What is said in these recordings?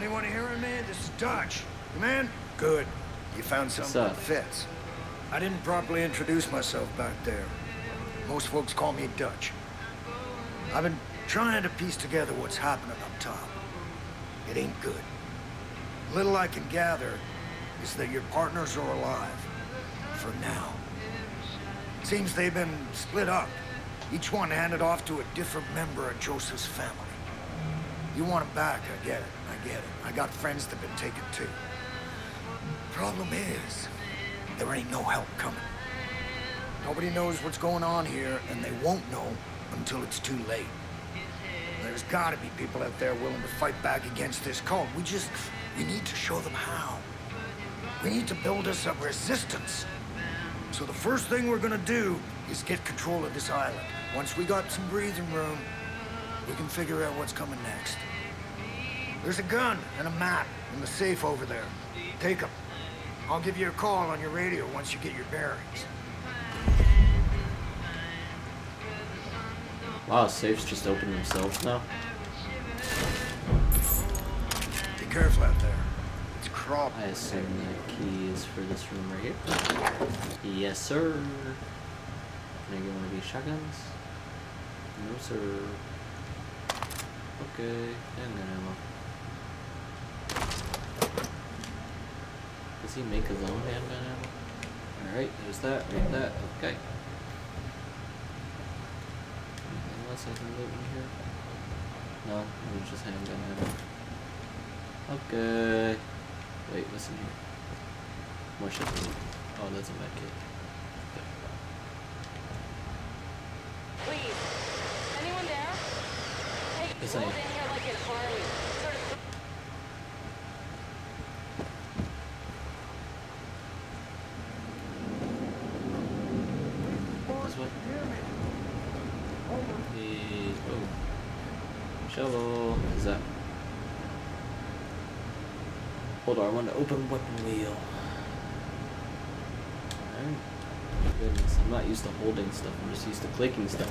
Anyone hearing me? This is Dutch. You man? Good. You found something that fits. I didn't properly introduce myself back there. Most folks call me Dutch. I've been trying to piece together what's happening up top. It ain't good. Little I can gather is that your partners are alive. For now. Seems they've been split up. Each one handed off to a different member of Joseph's family. You want them back, I get it. I got friends that've been taken too. Problem is, there ain't no help coming. Nobody knows what's going on here, and they won't know until it's too late. There's gotta be people out there willing to fight back against this cult. We need to show them how. We need to build us a resistance. So the first thing we're gonna do is get control of this island. Once we got some breathing room, we can figure out what's coming next. There's a gun and a map in the safe over there. Take them. I'll give you a call on your radio once you get your bearings. Wow, safes just open themselves now. Be careful out there. It's crawl. I assume the key is for this room right here. Yes, sir. Can I get one of these shotguns? No, sir. Okay, handgun ammo. Does he make his own handgun ammo? Alright, there's that, right that, okay. Anything else I can loot in here? No, it was just handgun ammo. Okay. Wait, what's in here? More shit to loot. Oh, that's a medkit. Please, anyone there? Hey, Yes, rolled in here like an army. Sort of. This way. Oh. Shovel. What is that? Hold on, I want to open weapon wheel. Alright. Goodness, I'm not used to holding stuff, I'm just used to clicking stuff.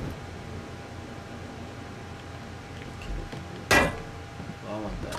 Okay. Well, I want that.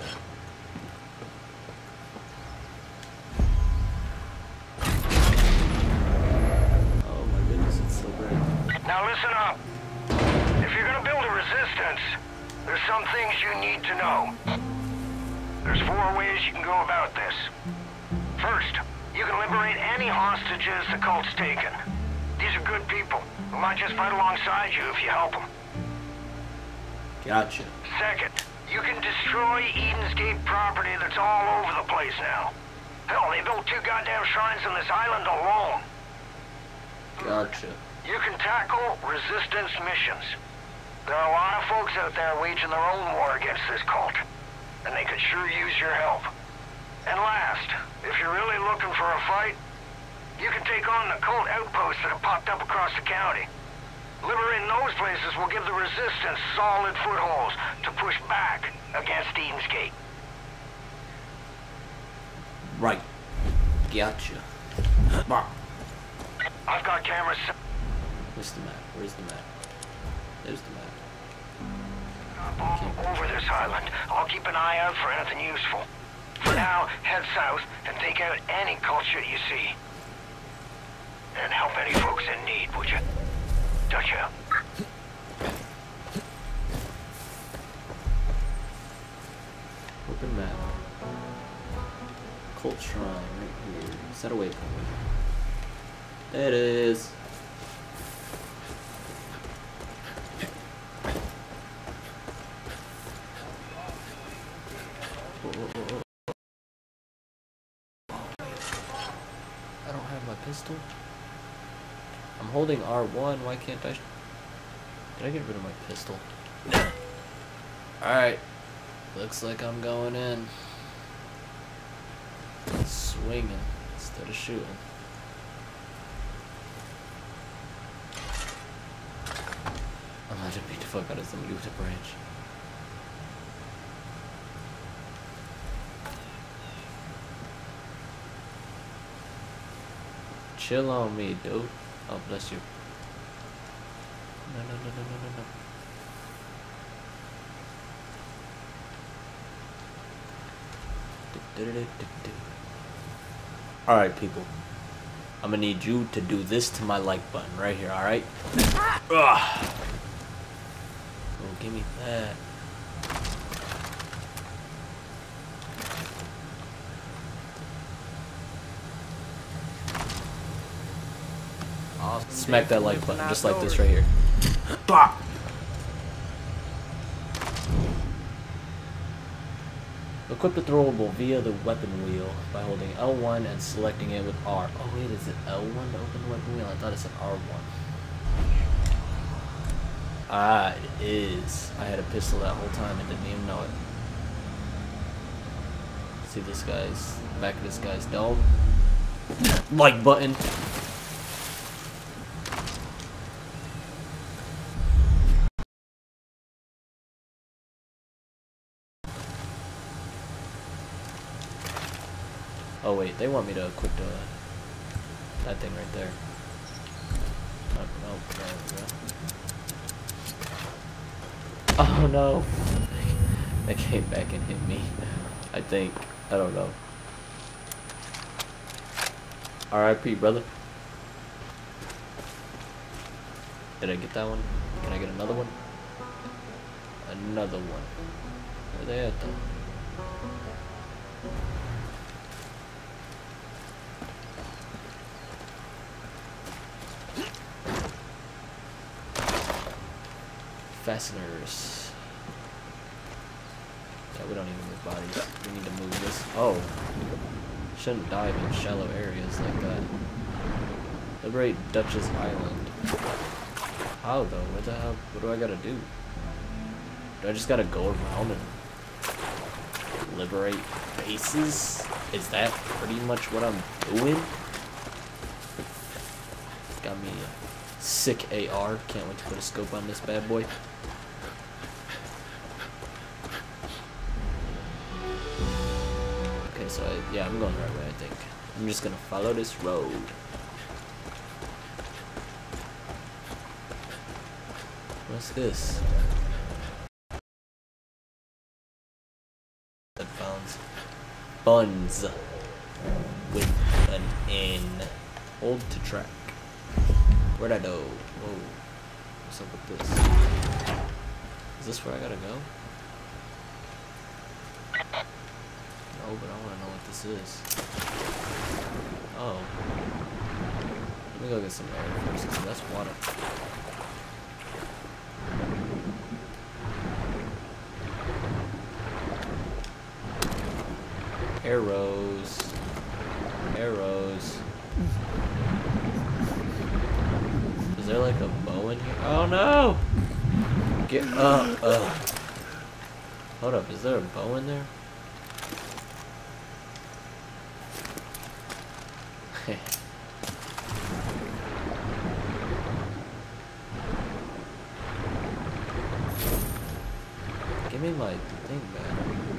Oh my goodness, it's so bright. Now listen up. If you're gonna build a resistance, there's some things you need to know. There's 4 ways you can go about this. First, you can liberate any hostages the cult's taken. These are good people who might just fight alongside you if you help them. Gotcha. Second, you can destroy Eden's Gate property that's all over the place now. Hell, they built 2 goddamn shrines on this island alone. Gotcha. You can tackle resistance missions. There are a lot of folks out there waging their own war against this cult, and they could sure use your help. And last, if you're really looking for a fight, you can take on the cult outposts that have popped up across the county. Liberating those places will give the resistance solid footholds to push back against Eden's Gate. Right. Gotcha. I've got cameras. Where's the map? Where's the map? There's the map. All over this island. I'll keep an eye out for anything useful. For now, head south and take out any cult shit you see. And help any folks in need, would you? Dutch out. Open map. Cult shrine right here. Set a waypoint. There it is. I don't have my pistol. I'm holding R1. Why can't I? Did I get rid of my pistol? Alright. Looks like I'm going in. Swinging instead of shooting. I'm about to beat the fuck out of somebody with a branch. Chill on me, dude. Oh, bless you. No, no, no, no, no, no, no. Alright, people. I'm gonna need you to do this to my like button right here, alright? Oh, give me that. Smack that like button, just like this right here. Equip the throwable via the weapon wheel by holding L1 and selecting it with R. Oh wait, is it L1 to open the weapon wheel? I thought it said R1. Ah, it is. I had a pistol that whole time and didn't even know it. See this guy's, back of this guy's dome. Like button. Oh wait, they want me to equip that thing right there. Oh, no, there we go. Oh no! That came back and hit me. I think. I don't know. R.I.P. brother. Did I get that one? Can I get another one? Another one. Where they at though? Fasteners. Yeah, we don't even move bodies. We need to move this. Oh. Shouldn't dive in shallow areas like that. Liberate Duchess Island. How though? What the hell? What do I gotta do? Do I just gotta go around and liberate bases? Is that pretty much what I'm doing? It's got me a sick AR. Can't wait to put a scope on this bad boy. Okay, so yeah, I'm going the right way, I think. I'm just gonna follow this road. What's this? Headphones. Buns. With an N. Hold to track. Where'd I go? Whoa. What's up with this? Is this where I gotta go? No, but I wanna know what this is. Oh. Let me go get some air first, because that's water. Arrows. Arrows. Is there like a bow in here? Oh no! Get up, Hold up, is there a bow in there? Give me my thing back.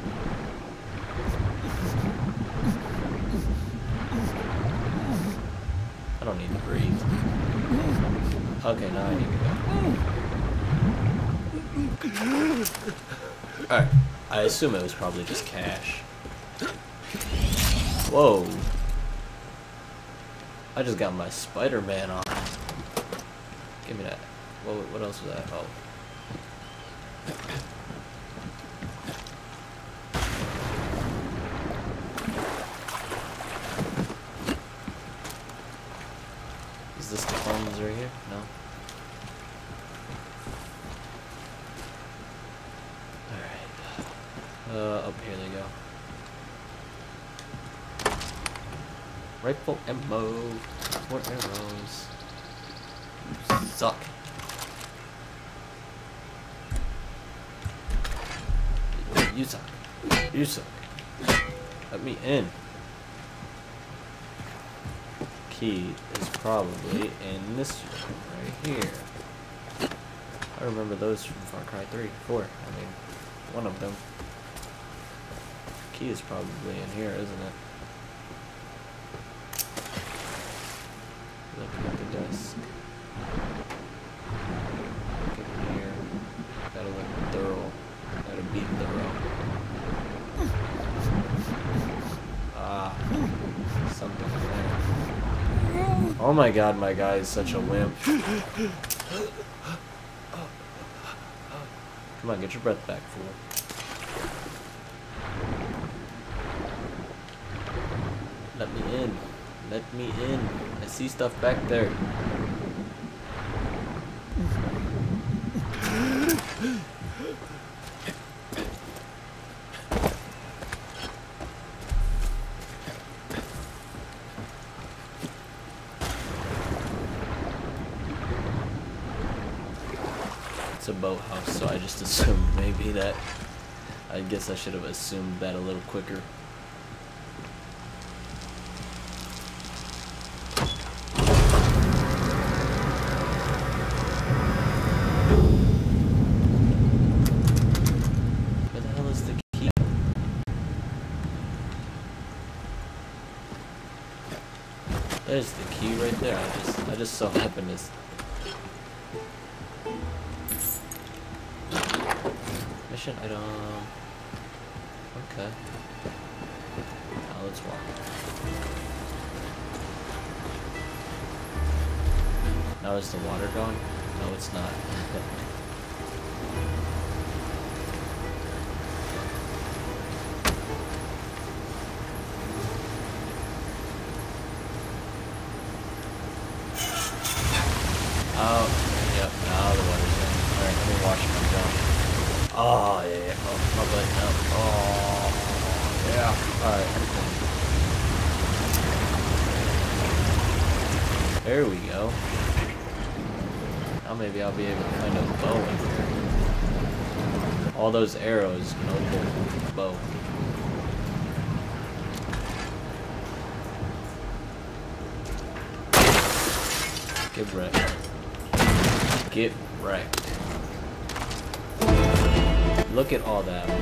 I don't need to breathe. Okay, now I need to go. Alright. I assume it was probably just cash. Whoa. I just got my Spider-Man on. Give me that. What else was that? Oh. Is this the funds right here? No. Alright. Up here they go. Rifle ammo. More arrows. Suck. You suck. You suck. Let me in. Key is probably in this room right here. I remember those from Far Cry 3, 4. I mean, one of them. Key is probably in here, isn't it? Looking at the desk. Get in here. Gotta look thorough. Gotta be thorough. Oh my god, my guy is such a wimp. Come on, get your breath back, fool. Let me in. Let me in. I see stuff back there. It's a boathouse, so I just assumed maybe that. I guess I should have assumed that a little quicker. Where the hell is the key? There's the key right there. I just so happened to. Mission item. Okay. Now let's walk. Now is the water going? No, it's not. Oh, yep, now the water's in. Alright, let me wash my jump. Oh, yeah. Oh, my butt now. Oh, yeah. Alright. There we go. Now maybe I'll be able to find a bow in here. All those arrows, no bow. Get wrecked. Get wrecked. Look at all that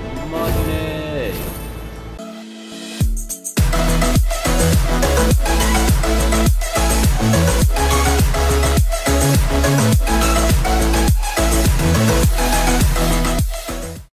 money!